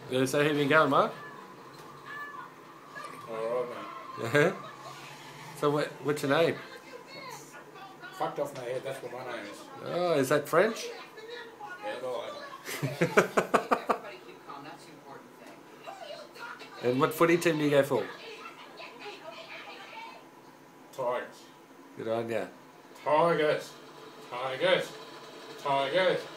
So how you been going, Mark? Alright, mate. Yeah. So what's your name? Fucked off my head, that's what my name is. Oh, is that French? Yeah, all over. Everybody keep calm, that's the important thing. And what footy team do you go for? Tigers. Good on ya. Tigers. Tigers. Tigers.